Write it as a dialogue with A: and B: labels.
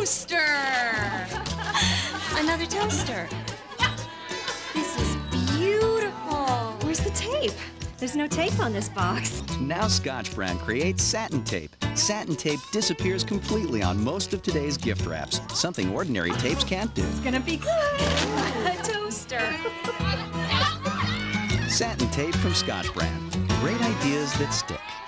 A: toaster!
B: Another toaster. This is beautiful. Where's the tape? There's no tape on this box.
C: Now Scotch brand creates satin tape. Satin tape disappears completely on most of today's gift wraps, something ordinary tapes can't do.
B: It's gonna be good. A toaster.
C: Satin tape from Scotch brand. Great ideas that stick.